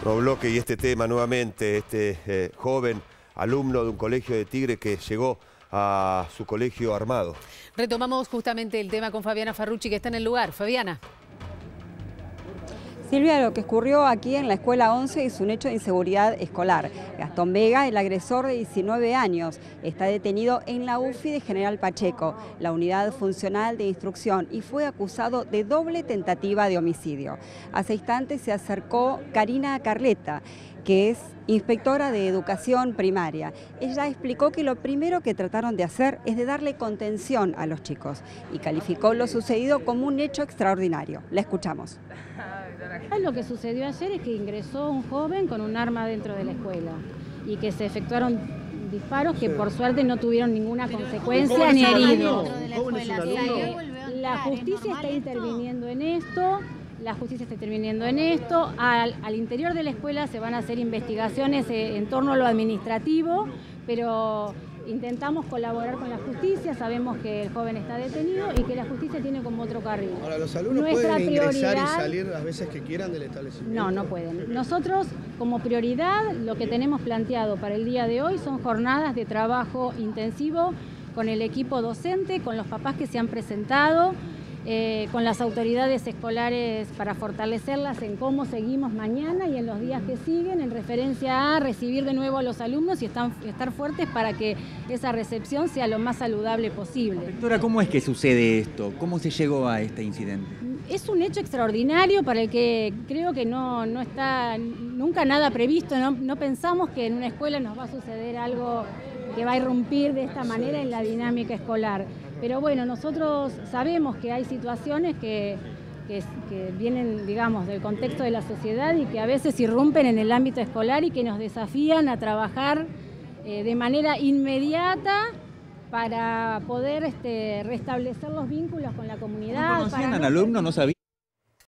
Nuevo bloque y este tema nuevamente, este joven alumno de un colegio de Tigre que llegó a su colegio armado. Retomamos justamente el tema con Fabiana Farrucci, que está en el lugar. Fabiana. Silvia, lo que ocurrió aquí en la Escuela 11 es un hecho de inseguridad escolar. Gastón Vega, el agresor de 19 años, está detenido en la UFI de General Pacheco, la unidad funcional de instrucción, y fue acusado de doble tentativa de homicidio. Hace instantes se acercó Karina Carleta, que es inspectora de educación primaria. Ella explicó que lo primero que trataron de hacer es de darle contención a los chicos y calificó lo sucedido como un hecho extraordinario. La escuchamos. Lo que sucedió ayer es que ingresó un joven con un arma dentro de la escuela y que se efectuaron disparos que por suerte no tuvieron ninguna consecuencia ni heridos. La justicia está interviniendo en esto. Al interior de la escuela se van a hacer investigaciones en torno a lo administrativo, pero intentamos colaborar con la justicia. Sabemos que el joven está detenido y que la justicia tiene como otro carril. Ahora, ¿los alumnos pueden ingresar y salir las veces que quieran del establecimiento? No, no pueden. Nosotros, como prioridad, lo que tenemos planteado para el día de hoy son jornadas de trabajo intensivo con el equipo docente, con los papás que se han presentado, con las autoridades escolares para fortalecerlas en cómo seguimos mañana y en los días que siguen, en referencia a recibir de nuevo a los alumnos y estar fuertes para que esa recepción sea lo más saludable posible. Doctora, ¿cómo es que sucede esto? ¿Cómo se llegó a este incidente? Es un hecho extraordinario para el que creo que no está nunca nada previsto. No pensamos que en una escuela nos va a suceder algo que va a irrumpir de esta manera en la dinámica escolar. Pero bueno, nosotros sabemos que hay situaciones que vienen, digamos, del contexto de la sociedad y que a veces irrumpen en el ámbito escolar y que nos desafían a trabajar de manera inmediata para poder restablecer los vínculos con la comunidad. ¿No conocían al alumno? ¿No sabían?